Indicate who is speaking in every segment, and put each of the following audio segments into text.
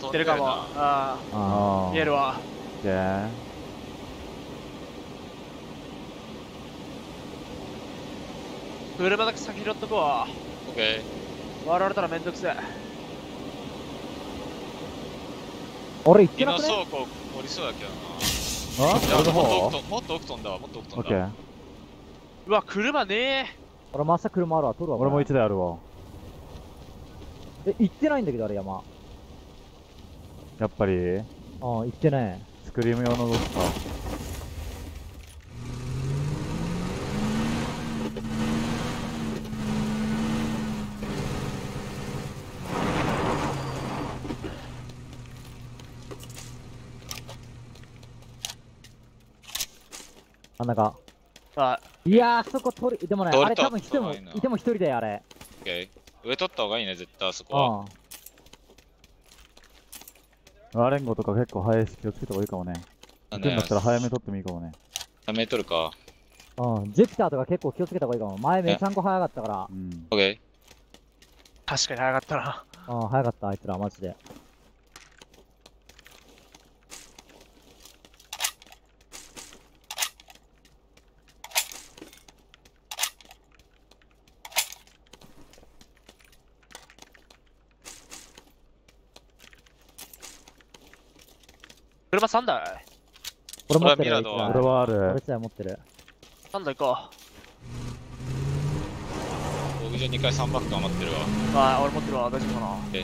Speaker 1: 行ってるかも。ああ、見えるわ。
Speaker 2: オッケー。
Speaker 1: 車だけ先拾っとくわ。
Speaker 3: オッケ
Speaker 1: 割られたらめんどくせえ。
Speaker 3: ー。
Speaker 4: 俺行ってなくね。
Speaker 3: 今倉庫降りそうやけどな。
Speaker 2: あ、
Speaker 3: いや、
Speaker 2: 俺の方
Speaker 3: もっと奥飛んだわ、もっと奥飛んだ。
Speaker 2: オッケー。
Speaker 1: うわ、車ねえ。
Speaker 4: 俺真下車あるわ、取るわ。
Speaker 2: 俺も1台あるわ。
Speaker 4: 行ってないんだけど、あれ山。
Speaker 2: やっぱり、
Speaker 4: 行ってね
Speaker 2: スクリーム用の動きか。
Speaker 4: 真ん中。
Speaker 1: はい
Speaker 4: やー、そこ取る。でもね、あれ多分
Speaker 3: 取った方がいいない
Speaker 4: ても一人だよ、あれ。
Speaker 3: オッケー。上取った方がいいね、絶対あそこは。
Speaker 2: アレンゴとか結構早いし気をつけた方がいいかもね。行くんだったら早め取ってもいいかもね。
Speaker 3: やめとるか。
Speaker 4: ジュピターとか結構気をつけた方がいいかも。前めちゃんこ早かったから
Speaker 2: う。ん。
Speaker 3: オッケ
Speaker 1: 確かに早かったな。
Speaker 4: 早かった、あいつら、マジで。
Speaker 1: 車3台。
Speaker 4: 俺持ってる。
Speaker 3: 俺はミラドは
Speaker 2: 俺はあ
Speaker 4: 俺
Speaker 2: る。
Speaker 4: 1台持ってる。
Speaker 1: 3台行こ
Speaker 3: ー。僕じゃ2回3バック余ってるわ。
Speaker 1: う。はい、俺持ってるわ。大丈夫かな。
Speaker 3: オッケー。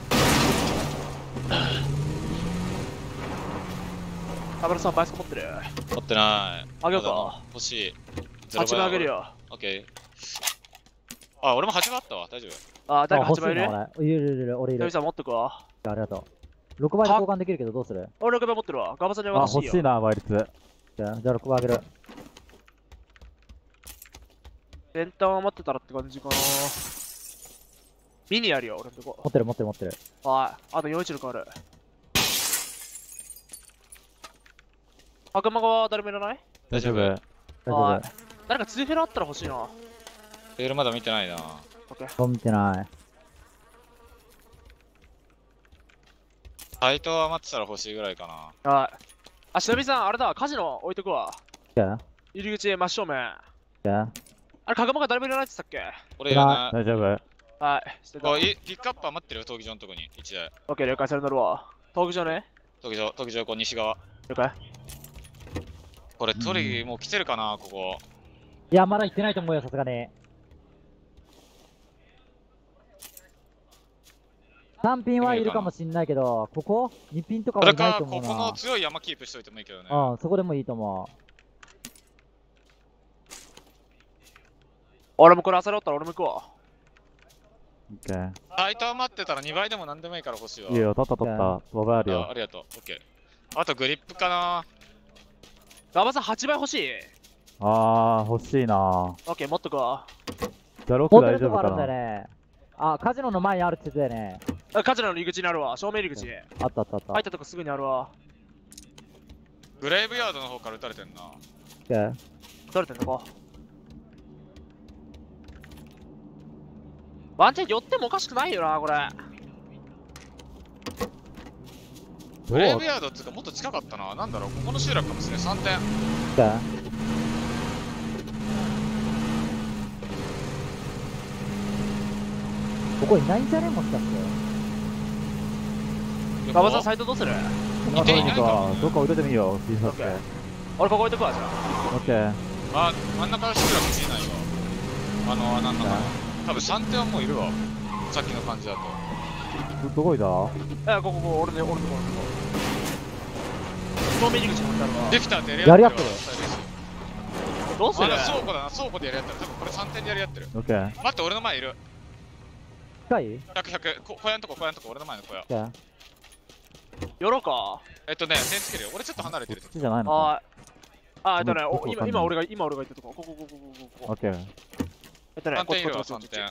Speaker 1: カメラさんバイス持ってる。
Speaker 3: 持ってない。
Speaker 1: あげようか
Speaker 3: まだ欲しい。
Speaker 1: 8枚あげるよ。
Speaker 3: オッケー。あ、俺も8枚あったわ。大丈夫。
Speaker 1: 誰か8枚いる？
Speaker 4: 俺いる、俺いる。
Speaker 1: テレビさん持ってくわ。
Speaker 4: ありがとう。6倍で交換できるけどどうする？
Speaker 1: 俺6枚持ってるわ。ガバさんに
Speaker 2: あ、
Speaker 1: 渡していいよ。
Speaker 2: 欲しいな、倍率。
Speaker 4: じゃあ6倍あげる。
Speaker 1: 先端を待ってたらって感じかな。ミニあるよ、俺のとこ。
Speaker 4: 持ってる。
Speaker 1: はい。あと416ある。悪魔は誰もいらない？
Speaker 2: 大丈夫。
Speaker 4: 大丈
Speaker 1: はい
Speaker 4: 夫。
Speaker 1: 誰か2フェラあったら欲しいな。
Speaker 3: レールまだ見てないな。
Speaker 1: オッケー。
Speaker 4: そう見てない。
Speaker 3: サイト余ってたら欲しいぐらいかな。
Speaker 1: はい。あ、しのびさん、あれだ、カジノ置いとくわ。
Speaker 4: じゃあ
Speaker 1: 入り口真正面。あ
Speaker 4: じゃあ
Speaker 1: れ、かがまが誰もいらないって言ったっ
Speaker 3: 俺いらない。
Speaker 2: 大丈夫。
Speaker 1: はい。捨てた。
Speaker 3: あ、ピックアップ余ってるよ、闘技場のとこに。1台。
Speaker 1: オッケー、了解、それ乗るわ。闘技場ね。
Speaker 3: 闘技場、こう西側。
Speaker 1: 了解。
Speaker 3: これ、トリもう来てるかな、ここ。
Speaker 4: いや、まだ行ってないと思うよ、さすがに。3ピンはいるかもしんないけど、ここ ?2 ピンとか
Speaker 3: それか、
Speaker 4: はいないと思う
Speaker 3: ここの
Speaker 4: な。
Speaker 3: 強い山キープしといてもいいけどね。
Speaker 4: そこでもいいと思
Speaker 1: 俺もこれ朝ろったら俺も行くわ。
Speaker 2: オッケー。
Speaker 3: サイト余ってたら2倍でも何でもいいから欲しいわ。
Speaker 2: いいよ、取った。5倍あるよ。
Speaker 3: ありがとう。オッケー。あとグリップかな。
Speaker 1: ガバさん8倍欲しい。
Speaker 2: 欲しいな。
Speaker 1: オッケー、持っとくわ。
Speaker 2: じゃあ6
Speaker 4: う。持って
Speaker 2: 大
Speaker 4: るとこあるんだ
Speaker 2: 丈夫かな。
Speaker 4: よね。カジノの前にあるって言ってたよね。
Speaker 1: カジノの入り口にあるわ。正面入り口。
Speaker 4: あった。
Speaker 1: 入ったとこすぐにあるわ。
Speaker 3: グレイブヤードの方から撃たれてんな。
Speaker 1: 取れてんのか。ワンチャン寄ってもおかしくないよな、これ。
Speaker 3: グレイブヤードっていうかもっと近かったな。なんだろう、ここの集落かもしれない。3点。
Speaker 4: ここいないんじゃねもしかして。
Speaker 1: ガバさんサイトどうする？
Speaker 3: いていないかもね
Speaker 2: どっか置いといてもいいよ、T シャツで。
Speaker 1: 俺ここ置いとくわ、じゃあ。
Speaker 2: オッケー。
Speaker 3: あ、真ん中の集落見えないわ。穴の中。多分3点はもういるわ。さっきの感じだと。
Speaker 2: どこいた？
Speaker 1: ここ、俺のとこ、正面入り口にあるわ。
Speaker 3: できたって
Speaker 4: やり合ってる。
Speaker 1: どうする？
Speaker 3: 倉庫だな、倉庫でやり合ってる。多分これ3点でやり合ってる。
Speaker 2: オッケー。
Speaker 3: 待って、俺の前いる。
Speaker 4: 近い？
Speaker 3: 100、100。小屋のとこ、俺の前の小屋。
Speaker 1: 寄ろうか。
Speaker 3: 点つけるよ。俺ちょっと離れてる。
Speaker 2: こっちじゃないのか。
Speaker 1: はい。今俺が言ったとこ。ここ。
Speaker 2: オッケー。
Speaker 3: 3点いるわ、3点。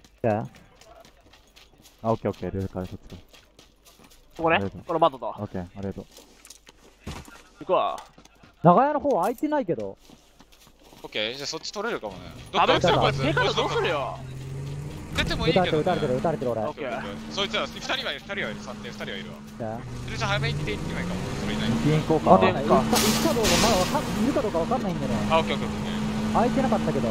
Speaker 2: オッケー、ルールからそっちか。
Speaker 1: ここね。これ窓だ。
Speaker 2: オッケー、ありがとう。
Speaker 1: 行くわ。
Speaker 4: 長屋の方空いてないけど。
Speaker 3: オッケー、じゃあそっち取れるかもね。
Speaker 1: あ、どうする？
Speaker 3: こいつ
Speaker 1: 手数どうするよ。
Speaker 3: 出てもいい
Speaker 4: 撃たれてる、
Speaker 3: けど、
Speaker 4: 撃たれてる、撃たれてる、俺。
Speaker 1: オッケー。
Speaker 3: そいつは2人はいる、2人はいる、3点2人はいるわ。
Speaker 4: じゃあ
Speaker 3: それじゃ早めに行っていってもいいかも。それいない。
Speaker 2: ピン行こうか。
Speaker 1: あで
Speaker 4: 行ったかどうかまだいるかどうかわかんないんだよね。
Speaker 3: あ、オッケーオッケーオッケー。
Speaker 4: 空いてなかったけど。
Speaker 1: と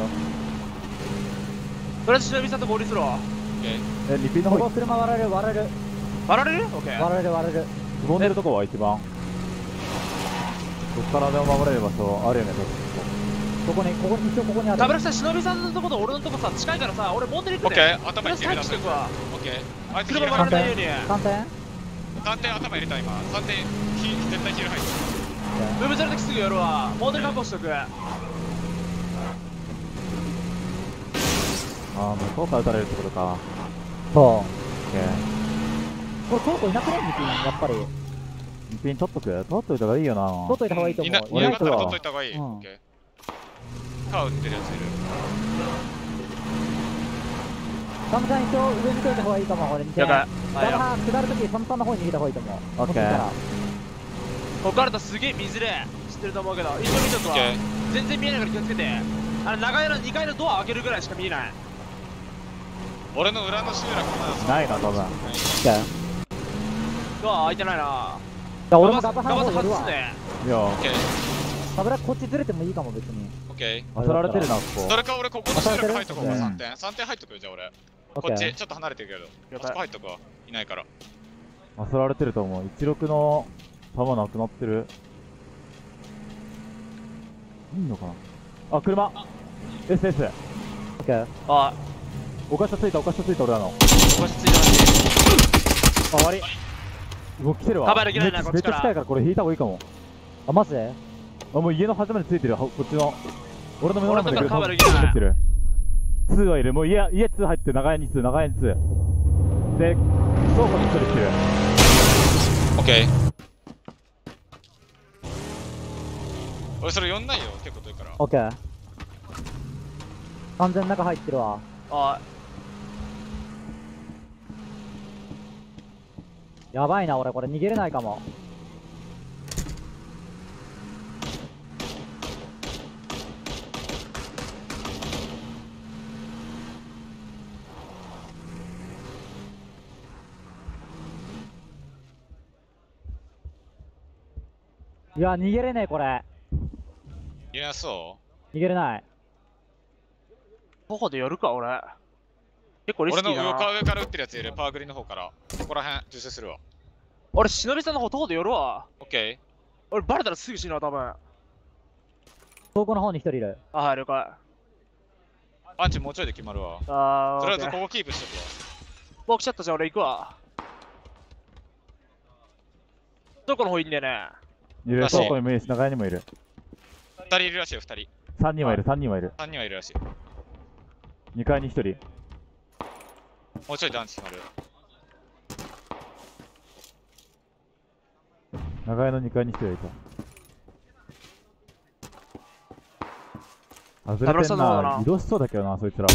Speaker 1: りあえず忍びさんと合流するわ。
Speaker 3: オッケー。
Speaker 2: リピンの方
Speaker 4: ここ車割られる、割られる。
Speaker 1: 割られる？オッケー。
Speaker 4: 割られる、割られる。
Speaker 2: くぼんでるとこは一番。どっからでも守れる場所あるよね、
Speaker 4: ここに、一応ここにある。
Speaker 1: ダブルさん、忍びさんのとこと俺のとこさ、近いからさ、俺モンデリ行く
Speaker 3: オッケ
Speaker 1: ね。
Speaker 3: ー。頭に
Speaker 1: とりあえず待機し
Speaker 3: 入れた。
Speaker 1: てくわ。
Speaker 3: オッケー。あいつヒー
Speaker 1: 車
Speaker 3: ル入っ
Speaker 1: 割られないように。
Speaker 4: 反転
Speaker 3: た。3点頭入れた今。3点絶対ヒール入って
Speaker 1: ムーブするときすぐやるわ。モンデリ確保しとく。
Speaker 2: ああ、向こうから撃たれるってことか。
Speaker 4: そ
Speaker 2: オッケー。
Speaker 4: う。これ、トートいなくねミキン、やっぱり。
Speaker 2: リピン取っとく？取っといた方がいいよな。
Speaker 4: 取っといた方がいいと
Speaker 3: る。
Speaker 4: 思う。
Speaker 3: いなかったら取っといた方がいい。
Speaker 4: うん
Speaker 3: オッケー。カー打ってるやついる。
Speaker 4: サムさん一応上見といた方がいいかも、これ2点。
Speaker 1: やばい。
Speaker 4: サムさん下るとき、サムさんの方に逃げた方がいいと思う。
Speaker 2: オッケー
Speaker 4: もしかしたら
Speaker 1: ここからだとすげえ見づれえ。知ってると思うけど、一緒に見とくわ
Speaker 3: オッケ。ー。
Speaker 1: 全然見えないから気をつけて。長屋の2階のドア開けるぐらいしか見えない。
Speaker 3: 俺の裏の集落まだ
Speaker 2: ないな、多分。
Speaker 4: オッケー。
Speaker 1: ドア開いてないな。
Speaker 4: じゃあ俺も
Speaker 1: ガバ
Speaker 4: ガバハンの方寄るわ。
Speaker 1: 外すね。
Speaker 2: いや、
Speaker 3: オッケー。
Speaker 4: サブラこっちずれてもいいかも、別に。
Speaker 3: オッケ
Speaker 2: 当たられてるな、ここ
Speaker 3: ー。そ。れか俺ここの集落入っとこうか、
Speaker 2: うん
Speaker 3: 3点。3点入っとくよ、じゃあ俺。
Speaker 4: オッケー
Speaker 3: こっち、ちょっと離れてるけど。あそこ入っとくわ。いないから。
Speaker 2: 当たられてると思う。16の弾なくなってる。いいのかなあ、車 !SS!
Speaker 4: オッケー。
Speaker 1: あ、
Speaker 2: お菓子ついた、俺らの。
Speaker 1: お菓子ついてます。
Speaker 2: あ、終わり。もう来てるわ。
Speaker 1: カバーできないな
Speaker 2: めっちゃ
Speaker 1: こっちから
Speaker 2: めっちゃ近いからこれ引いた方がいいかも。
Speaker 4: あ、マジで
Speaker 2: あ、もう家の端までついてるよ、こっちの。俺の目の前まで
Speaker 1: 俺のとこカバーできない
Speaker 2: 入ってる。2はいる。もう家2入ってる。長屋に2、長屋に2。で、倉庫に1人来てる。
Speaker 3: オッケー。俺それ呼んないよ、結構遠いから。
Speaker 4: オッケー。完全中入ってるわ。
Speaker 1: あ、
Speaker 4: やばいな、俺これ逃げれないかも。いや、逃げれねえ、これ。
Speaker 3: いや、そ
Speaker 4: 逃げれない。
Speaker 1: 徒歩で寄るか、俺。結構
Speaker 3: う
Speaker 1: リス
Speaker 3: 俺の上
Speaker 1: キーだな。
Speaker 3: から撃ってるやついる、パワーグリの方から。ここら辺、受精するわ。
Speaker 1: 俺、忍びさんの方徒歩で寄るわ。
Speaker 3: オッケ
Speaker 1: 俺、バレたらすぐ死ぬわ、多分。
Speaker 4: 倉庫の方に一人いる。
Speaker 1: あ、はい、了解。
Speaker 3: ー。アンチもうちょいで決まるわ。
Speaker 1: あー、
Speaker 3: とりあえず
Speaker 1: オッケー
Speaker 3: ここキープしとくわ。
Speaker 1: もう来ちゃったじゃん、俺行くわ。どこの方いいんだよね。
Speaker 2: いる。
Speaker 3: らしい
Speaker 2: 倉庫にもいるし、長屋にもいる。
Speaker 3: 2人いるらしいよ、2人。
Speaker 2: 3人はいる、3人はいる。
Speaker 3: 3人はいるらしい。
Speaker 2: 2階に1人。
Speaker 3: もうちょいでアンチ決まる。
Speaker 2: 長屋の2階に1人はいた。外れてん
Speaker 1: 田村さんの方だ
Speaker 2: な。
Speaker 1: な
Speaker 2: 移動しそうだけどな、そいつら。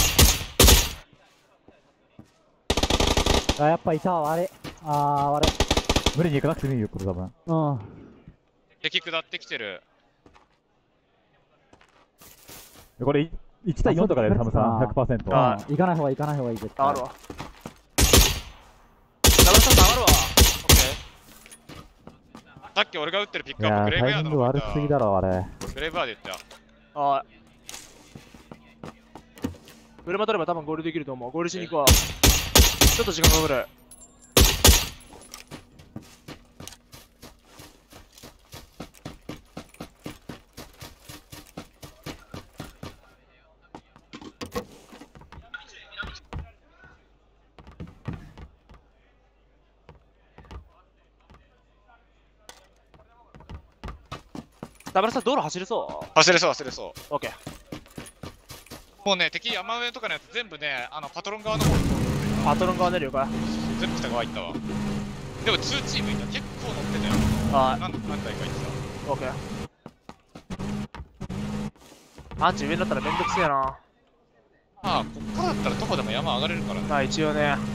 Speaker 4: あ、やっぱいたわ、あれ。あー、悪い。
Speaker 2: 無理に行かなくてもいいよ、これ多分。
Speaker 4: うん。
Speaker 3: 敵下ってきてる。
Speaker 2: これ、1対4とかだよ、サムさん。100%。
Speaker 1: あ
Speaker 4: 行かない方がいい、行かない方がいい、絶対。
Speaker 1: 上がるわ。ダブルさんと上がるわ。
Speaker 3: オッケー。さっき俺が撃ってるピッ
Speaker 2: いやー、
Speaker 3: クアップ、グレイブ
Speaker 2: タイミング
Speaker 3: ヤードの方
Speaker 2: 悪すぎだろ、あれ。
Speaker 3: グレイブヤード言った。
Speaker 1: はい。車取れば多分ゴールできると思う。ゴールしに行くわ。ちょっと時間かかる。ダブルさん道路走れそう
Speaker 3: 走れそう、走れそう。
Speaker 1: オッケー。
Speaker 3: もうね、敵山上とかのやつ全部ね、パトロン側の方に
Speaker 1: パトロン側出るよか。
Speaker 3: 全部北側行ったわ。でも2チームいた。結構乗ってたよ。
Speaker 1: はい。
Speaker 3: 何台か行って
Speaker 1: オッケー。アンチ上になったらめんどくせえな。
Speaker 3: た。まあ、こっからだったら徒歩でも山上がれるからね。
Speaker 1: まあ一応ね。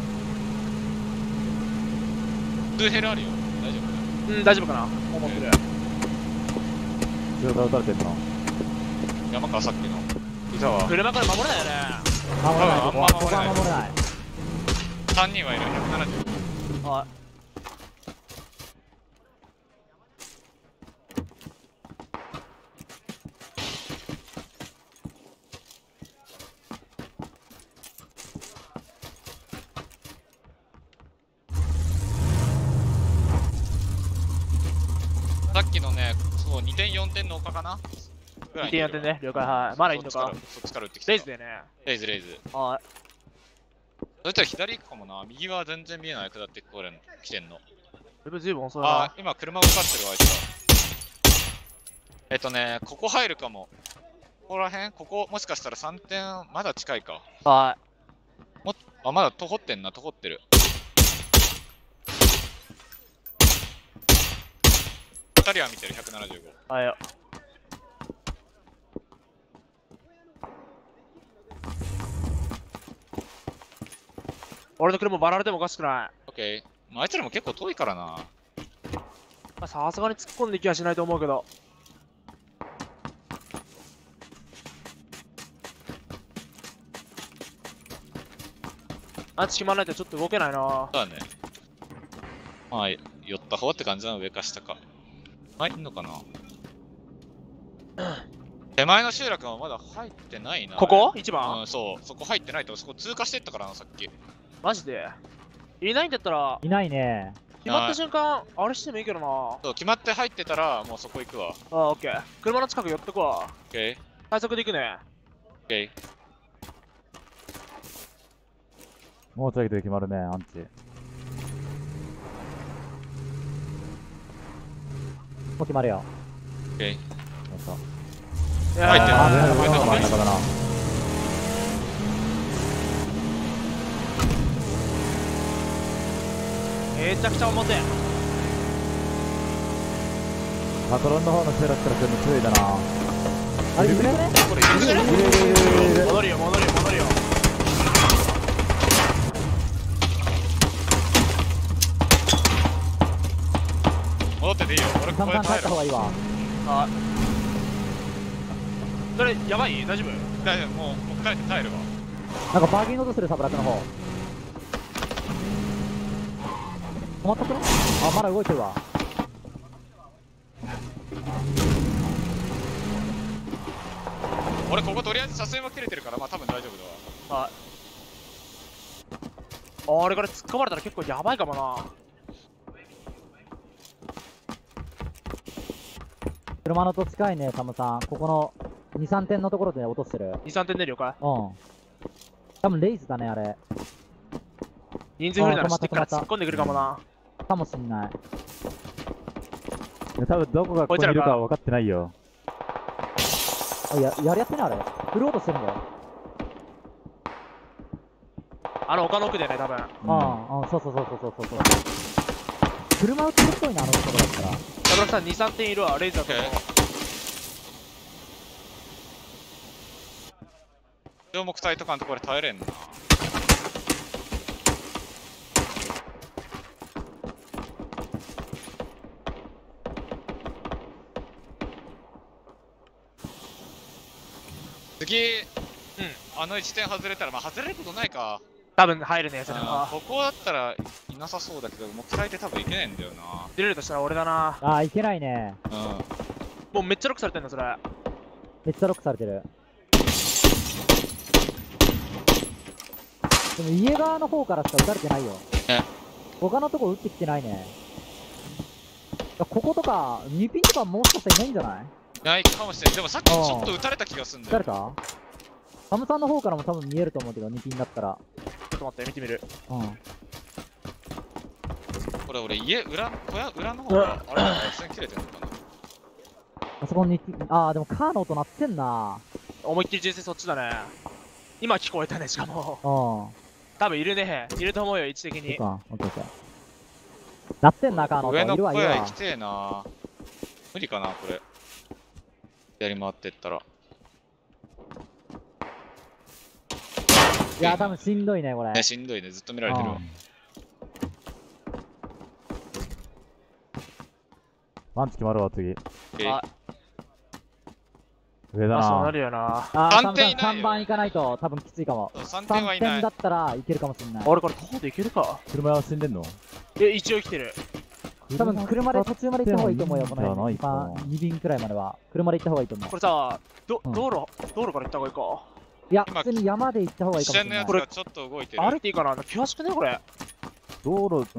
Speaker 3: 2ヘルあるよ。大丈夫。
Speaker 1: うん、大丈夫かな思ってる。
Speaker 2: 後ろから撃たれてんの。
Speaker 3: 山川さっきの。いたわ。
Speaker 1: 車から守れないよね。
Speaker 4: 守れない、ここは。
Speaker 3: あんま守れない
Speaker 4: ここは守れない。
Speaker 3: 3人はいる。170。
Speaker 1: はい。
Speaker 3: さっきのね、そう、2点4点の丘かなぐらい
Speaker 1: 2点やってね、了解。はい。まだいんのか。
Speaker 3: そっちから撃ってきた。
Speaker 1: レイズでね。
Speaker 3: レイズ、レイズ。
Speaker 1: はい。
Speaker 3: そしたら左行くかもな。右は全然見えない。下ってこれの来てんの。
Speaker 1: レベル随分遅いな。
Speaker 3: あー、今車動かしてるわ、あいつは。ここ入るかも。ここら辺ここ、もしかしたら3点、まだ近いか。
Speaker 1: は
Speaker 3: あ、まだとほってんな、とほってる。2人は見てる、175。
Speaker 1: い。はいよ。俺の車バラれてもおかしくない。
Speaker 3: オッケー。まあ、あいつらも結構遠いからな。
Speaker 1: まあさすがに突っ込んでいきはしないと思うけど。アンチ決まんないとちょっと動けないな。
Speaker 3: そうだね。まあ、寄った方って感じなの、上か下か。いんのかな手前の集落はまだ入ってないな。
Speaker 1: ここ ?1
Speaker 3: う
Speaker 1: 番
Speaker 3: ん、そう。そこ入ってないと、そこ通過してったからな、さっき。
Speaker 1: マジでいないんだったら、
Speaker 4: いないね。
Speaker 1: 決まった瞬間、あれしてもいいけどな。
Speaker 3: そう、決まって入ってたら、もうそこ行くわ。
Speaker 1: ああ、オッケー。車の近く寄ってくわ。
Speaker 3: オッケー。
Speaker 1: 快速で行くね。
Speaker 3: オッケー。
Speaker 2: もうちょいで決まるね、アンチ。
Speaker 4: もう決まるよ。
Speaker 3: オッケー。
Speaker 2: やった。
Speaker 1: いや
Speaker 3: 入ってる
Speaker 2: あ、
Speaker 1: ー
Speaker 2: 上の真ん中だな。
Speaker 1: めちゃくちゃ重てえ。
Speaker 2: パトロンの方の集落から来るの強いだな。
Speaker 4: あれ、いるね
Speaker 3: これ、いるね。
Speaker 1: 戻るよ、戻るよ、戻るよ。
Speaker 3: 戻ってていいよ。俺ここで
Speaker 4: 簡単帰
Speaker 3: 耐える
Speaker 4: った方がいいわ。
Speaker 1: はい。それ、やばい大丈夫
Speaker 3: 大丈夫、もう帰って耐えるわ。
Speaker 4: なんかバーギングとするサブラックの方。止まったくない？あ、まだ動いてるわ。
Speaker 3: 俺こことりあえず車線は切れてるから、まあ多分大丈夫だわ。
Speaker 1: はい。あれこれ突っ込まれたら結構やばいかもな。
Speaker 4: 車のと近いね、タムさん。ここの2、3点のところで落としてる。
Speaker 1: 2、3点出るよか。
Speaker 4: うん。多分レイズだね、あれ。
Speaker 1: 人数不利なら知ってっから
Speaker 4: 止まった
Speaker 1: 突っ込んでくるかもな。
Speaker 4: かもしんない。
Speaker 2: 多分どこがここにいるかは分かってないよ。
Speaker 4: あ、やりやってね、あれ。振ろうとしてるんだよ。
Speaker 1: あの丘の奥でね、多分。
Speaker 4: うん、うん、そうそうそうそうそうそう。車売ってるっぽいな、あのとこだったら。
Speaker 1: ダブルさん2、3点いるわ、レイザーとも。
Speaker 3: 両目体とかのところで耐えれんな。次、あの1点外れたら、まあ外れることないか。
Speaker 1: 多分入るね、それは。
Speaker 3: ここだったらいなさそうだけど、目体って多分いけないんだよな。
Speaker 1: 出れるとしたら俺だな。
Speaker 4: あー、いけないね。
Speaker 1: もうめっちゃロックされてんだ、それ。
Speaker 4: めっちゃロックされてる。でも家側の方からしか撃たれてないよ。他のとこ撃ってきてないね。こことか、2ピンとかもしかしたらいないんじゃない？
Speaker 3: ないかもしれん。でもさっきちょっと撃たれた気がするんだよ。
Speaker 4: 撃たれた？サムさんの方からも多分見えると思うけど、2ピンだったら。
Speaker 1: ちょっと待って、見てみる。
Speaker 4: うん。
Speaker 3: これ俺家裏の方があれ線切れてるのかな。
Speaker 4: あそこに、あー、でもカーの音鳴ってんな。
Speaker 1: 思いっきり人生そっちだね。今聞こえたね、しかも。
Speaker 4: うん。
Speaker 1: 多分いるね。いると思うよ、位置的に。
Speaker 4: そうか、オッケーオッケー。鳴ってんな、カーの音。
Speaker 3: 上の
Speaker 4: いるわ、いるわ
Speaker 3: 声行き。てえな。無理かな、これ。やり回ってったら。
Speaker 4: いや、多分しんどいね、これ。
Speaker 3: ね、しんどいね、ずっと見られてるわ。
Speaker 2: パンチ決まるわ、次。
Speaker 3: え
Speaker 1: あ
Speaker 2: 上だ
Speaker 1: まあそうな
Speaker 2: な。
Speaker 1: るよな。
Speaker 4: あ
Speaker 3: 3点いないよ
Speaker 4: 3番行かないと多分きついかも。
Speaker 3: 3点はいない
Speaker 4: 3点だったらいけるかもしれない。
Speaker 1: 俺これ徒歩でいけるか。
Speaker 2: 車は死んでんの？
Speaker 1: 一応来てる。
Speaker 4: 多分車で途中まで行った方がいいと思うよ、この
Speaker 2: じゃない
Speaker 4: 辺。
Speaker 2: かな
Speaker 4: 2便くらいまでは。車で行った方がいいと思う
Speaker 1: こ。れさ、
Speaker 4: うん
Speaker 1: 道路から行った方がいいか。
Speaker 4: いや、
Speaker 3: 今
Speaker 4: 普通に山で行った方がいいかもしれない
Speaker 3: 視線のやつ。がちょっと動いてる。
Speaker 1: 歩いていいかな。険しくねこれ。
Speaker 2: 道路、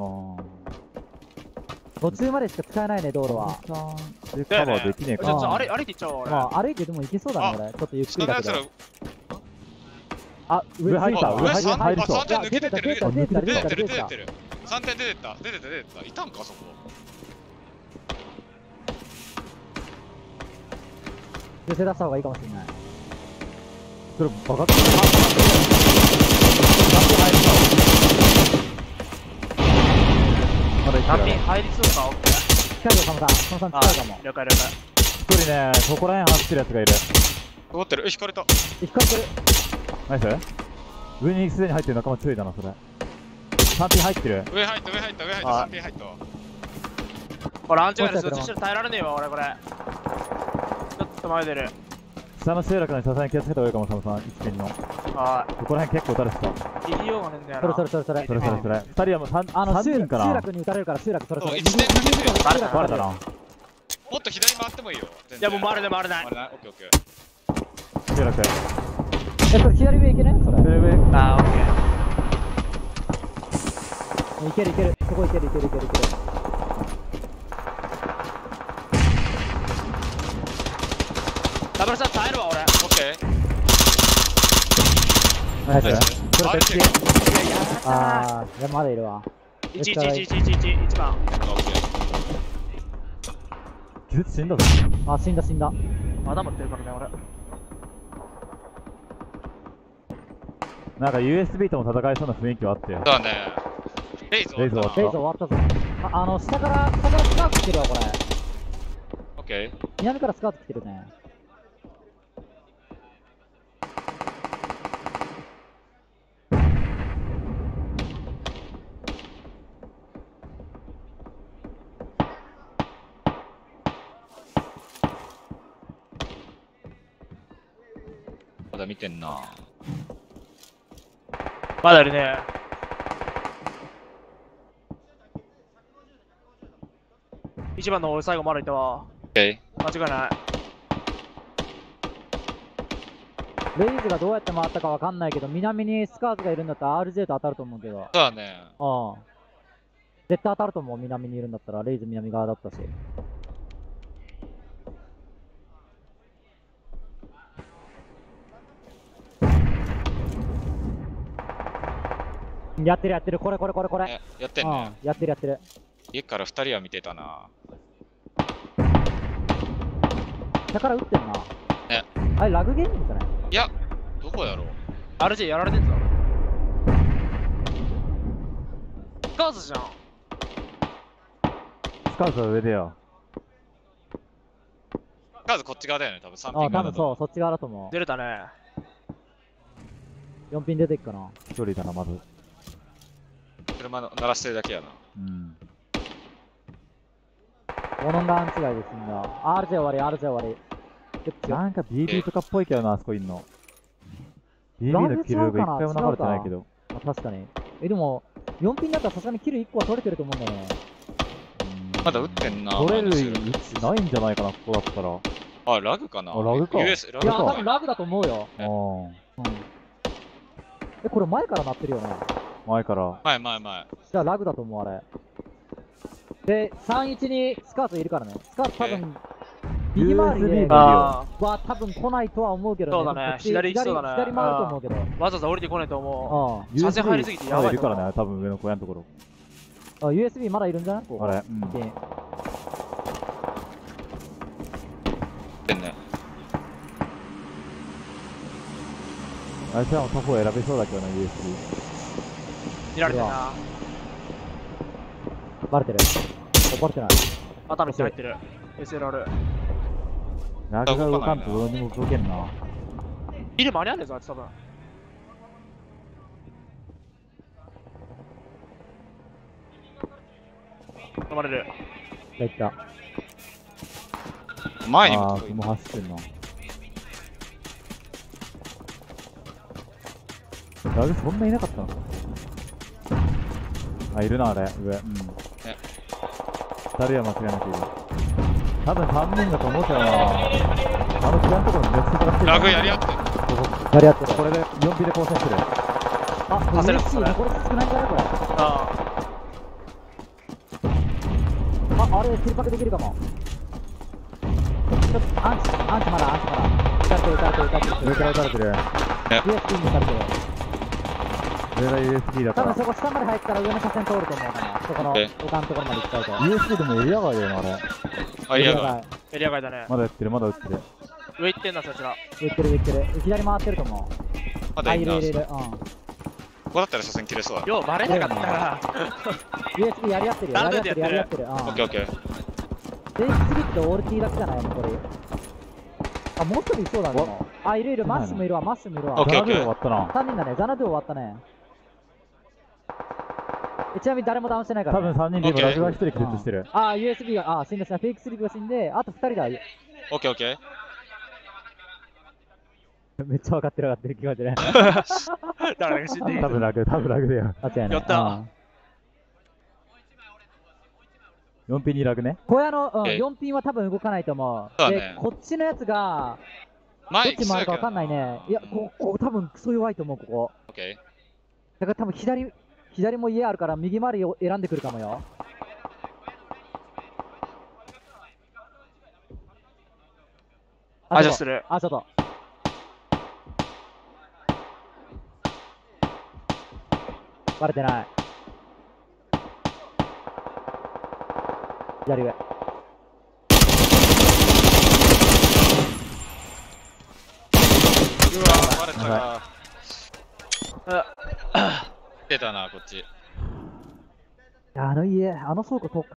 Speaker 4: 途中までしか使えないね、道路は。
Speaker 2: でカバーできねえか
Speaker 1: じゃあ
Speaker 2: な。
Speaker 1: 歩いていっちゃおう俺。
Speaker 4: まあ、歩いてでも行けそうだね、これ。ちょっとゆっく
Speaker 3: 下のやつら
Speaker 4: りだけど。あ、
Speaker 2: 上入った
Speaker 3: あ
Speaker 2: 上入
Speaker 3: 3
Speaker 2: りそう
Speaker 3: あ3点抜けてってる。
Speaker 4: 出てた、出てた、出てた、出てた。
Speaker 3: 出てる。3点出てった。出てた。いたんかそこ。
Speaker 4: 寄せ出した方がいいかもしれない。
Speaker 2: それバカッとまだ
Speaker 1: 単品
Speaker 2: 行って
Speaker 1: 入りそうか。オッケー。
Speaker 4: 近いよ、カモさん。カモさん
Speaker 1: あ
Speaker 4: 近いかも。
Speaker 1: 了解了解。
Speaker 2: 一人ね、そこら辺走ってるやつがいる。
Speaker 3: 動ってる。引かれた。
Speaker 4: 引っかかってる。
Speaker 2: ナイス。上にすでに入ってる仲間強いだな、それ。3品入ってる。
Speaker 3: 上入った。
Speaker 1: あ
Speaker 3: 3点入ったわ。
Speaker 1: これアンチガイルそっち耐えられねえわ俺これ。ちょっと前出る。
Speaker 2: 下の集落にさすがに気をつけた方がいいかも、サムさん。一点の。
Speaker 1: は
Speaker 2: そこら辺結構撃たれてた。
Speaker 1: い。言いようがねえんだよな。
Speaker 4: それ。
Speaker 2: それ。2人はもう3
Speaker 4: 集
Speaker 2: 人かな。
Speaker 4: 落に撃たれるから、集落、それ。
Speaker 3: そう一点だけで
Speaker 1: バレた
Speaker 2: バレたな。
Speaker 3: もっと左回ってもいいよ。
Speaker 1: いやもう回れない回れない。
Speaker 3: 回れない。オッケー。
Speaker 2: 集落。
Speaker 4: それ左上行けねそれ。
Speaker 2: それ上。
Speaker 1: あーオッケー。
Speaker 4: いけるいける。そこいけるいけるいけるいける。
Speaker 1: ダブルシャツ耐えるわ俺。
Speaker 3: オッケー。
Speaker 2: ナイス。
Speaker 4: それ別
Speaker 3: あれで
Speaker 4: あー、いや、まだいるわ。
Speaker 1: 11111一番。
Speaker 3: オッケー。
Speaker 2: 気絶死んだぞ。
Speaker 4: あ、死んだ死んだ。
Speaker 1: まだ持ってるからね俺。
Speaker 2: なんか USB とも戦えそうな雰囲気はあって。
Speaker 3: そうだね。レイズ終わったな。
Speaker 2: レイズ
Speaker 4: レイズ終わったぞ。下からスカート来てるわ、これ。
Speaker 3: オッケー。
Speaker 4: 南からスカート来てるね。
Speaker 3: まだ見てんな。
Speaker 1: まだいるね。一番の俺最後まだいたわ。
Speaker 3: オッケ
Speaker 1: 間違いない。
Speaker 4: レイズがどうやって回ったかわかんないけど、南にスカートがいるんだったら RJ と当たると思うけど。
Speaker 3: ー。そうだね。
Speaker 4: ああ。絶対当たると思う、南にいるんだったら。レイズ南側だったし。やってるやってる、これ。
Speaker 3: やってんね。
Speaker 4: うん、やってるやってる。
Speaker 3: 家から2人は見てたな。
Speaker 4: 下から撃ってんな。
Speaker 3: ね。
Speaker 4: あれ、ラグゲームじゃない？
Speaker 3: いや、どこやろう。
Speaker 1: RJ やられてんぞ。スカーズじゃん。
Speaker 2: スカウトは上でよ。
Speaker 3: まずこっち側だよね、多分3
Speaker 4: ああ、
Speaker 3: 品側だと。
Speaker 4: 多分そう、そっち側だと思
Speaker 1: 出れたね。
Speaker 4: う。4ピン出てっかな。
Speaker 2: 一人だな、まず。
Speaker 3: 車の鳴らしてるだけやな。
Speaker 2: うん。
Speaker 4: モノンダン違いですんだ。RJ 終わり、RJ 終わり。
Speaker 2: なんか BB とかっぽいけどな、あそこいんの。BB のキルが一回も流れてないけど。
Speaker 4: あ、確かに。でも、4ピンだったらさすがにキル1個は取れてると思うんだよね。
Speaker 3: まだ撃ってんな。
Speaker 2: 取れる
Speaker 3: 前の
Speaker 2: 位置ないんじゃないかな、ここだったら。
Speaker 3: あ、ラグかな。
Speaker 2: あラグか
Speaker 3: US、ラ
Speaker 4: いや、
Speaker 3: グか。
Speaker 4: 多分ラグだと思うよ。
Speaker 2: うん。
Speaker 4: これ前から鳴ってるよね。
Speaker 2: 前から。
Speaker 3: 前。
Speaker 4: じゃあラグだと思う、あれ。で、31にスカートいるからね。スカート多分、右回りで
Speaker 2: USB
Speaker 1: あ
Speaker 4: は多分来ないとは思うけどね。
Speaker 1: そうだね
Speaker 4: こっち
Speaker 1: 左行きそうだね
Speaker 4: 左回ると思うけど。
Speaker 1: わざわざ降りてこないと思
Speaker 4: あ
Speaker 1: う。車線入りすぎてやばいと思う。
Speaker 2: いるからね、多分上の小屋のところ。
Speaker 4: あ。USB まだいるんじゃないここ
Speaker 2: あれ、うん。
Speaker 4: ピン
Speaker 3: 撃ってんね。
Speaker 2: あいつらも他方選べそうだけどな、USB。
Speaker 1: 見られてるな。
Speaker 4: バレてる。バレてない。
Speaker 1: 頭に入ってる。SLR。
Speaker 2: ラグが動かんとどうにも動けんな。
Speaker 1: ビル間に合わねえぞ、あいつ多分。止まれる。
Speaker 4: いった。
Speaker 3: 前にも
Speaker 2: ああ、
Speaker 3: 届い
Speaker 2: もう走ってんな。 ラグそんないなかったの？あ、いるな、あれ、上。うん。誰は間違いなくいる。多分3人だと思うけどな。あの違うところにめっちゃ使ってる。
Speaker 3: ラグやり合ってる。
Speaker 4: やり合ってる。
Speaker 2: これで 4P で交戦する。
Speaker 4: あ、
Speaker 1: 焦る
Speaker 4: USC 残り少ないんじゃないこれ。
Speaker 1: あ
Speaker 4: あれ、切りパクできるかも。ちょっと、アンチまだ。撃たれてる。
Speaker 2: 上から撃たれてる。
Speaker 4: USP に撃たれてる。
Speaker 2: 上が USB だから。
Speaker 4: 多分そこ下まで入ったら上の車線通ると思うかな。そこの丘のところまで行っちゃうと。
Speaker 2: USB でもエリア外だよな、あれ。
Speaker 3: あ、いやが。
Speaker 1: エリア外だね。
Speaker 2: まだ撃ってる。
Speaker 1: 上行ってんな、そちら。
Speaker 4: 撃ってる。左回ってると思う。い
Speaker 3: まだいいな。
Speaker 4: る。
Speaker 3: ここだったら車線切れそうだ。
Speaker 1: よう、バレなかったな。
Speaker 4: USB やり合ってるよ。
Speaker 1: 誰でやってる
Speaker 4: やり合ってる。
Speaker 3: オッケーオッケー。
Speaker 4: フェイクスリップとオールティーだけじゃないのこれ。あ、もう一人いそうだね。あ、いる。マッシュもいるわ。
Speaker 3: オッケーオッケー。
Speaker 2: 終わったな。
Speaker 4: 3人だね。ザナドゥ終わったね。ちなみに誰もダウンしてないから、
Speaker 2: 多分3人で今ラグが1人気絶してる。
Speaker 4: あ、USB が、死んだしな。フェイクスリップが死んで、あと2人だ。
Speaker 3: オッケーオッケー。
Speaker 4: めっちゃ分かってる気がする。
Speaker 1: 誰が死んでいる。
Speaker 2: 多分ラグだよ。
Speaker 4: あ、違うね。
Speaker 1: やった
Speaker 2: 4P にラグね。
Speaker 4: 小屋の、
Speaker 3: OK
Speaker 4: 4ピンは多分動かないと思う。
Speaker 3: そうだね
Speaker 4: で、こっちのやつが、ど
Speaker 3: 前
Speaker 4: っち回るか分かんないね。いや、ここ多分クソ弱いと思う、ここ。
Speaker 3: オッケー。
Speaker 4: だから多分左も家あるから右回りを選んでくるかもよ。
Speaker 1: アジャスする。
Speaker 4: あ、外。バレてない。左上。
Speaker 3: うわ、バレたか。出たな、こっち。
Speaker 4: あの家、あの倉庫遠く